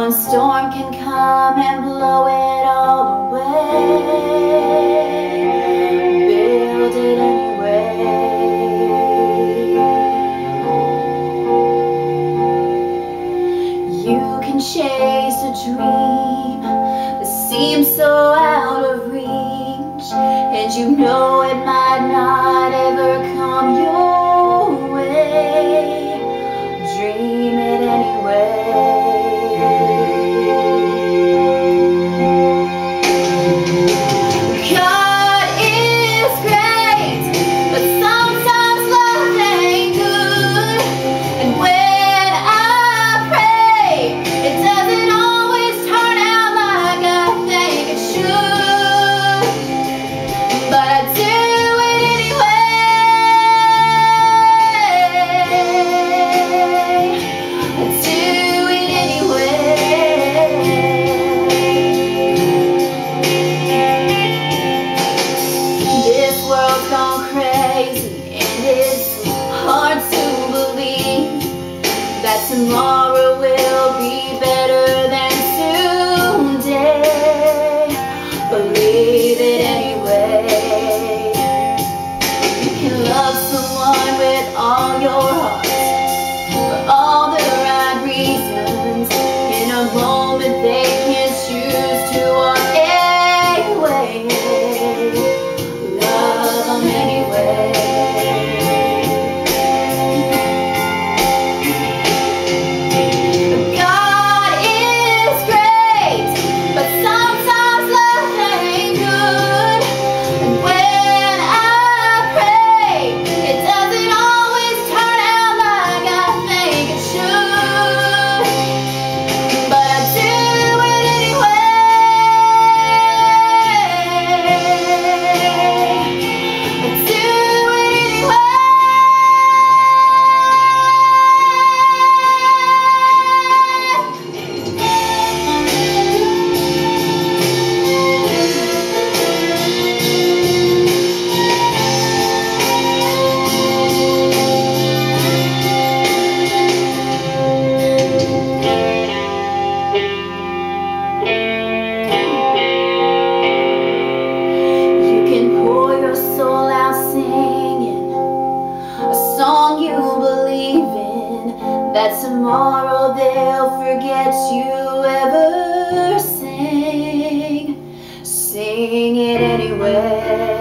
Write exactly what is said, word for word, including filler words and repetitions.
one storm can come and blow it all away. Build it anyway. You can chase a dream that seems so out of reach, and you know it might not ever come your way. Dream it anyway. God is great, but sometimes love ain't good. And when I pray, it doesn't always turn out like I think it should. But I do it anyway. I do it anyway. This world's gone crazy, and it's hard to believe that tomorrow will be better than today. Believe it anyway. You can love someone with all your heart, for all the right reasons. In a moment they can choose to walk away. Love them anyway. God is great, but sometimes love ain't good. And when I pray, it doesn't always turn out like I think it should. But I do it anyway. I do it anyway. You can pour your soul out singing a song you believe in, that tomorrow they'll forget you ever sang. Sing it anyway.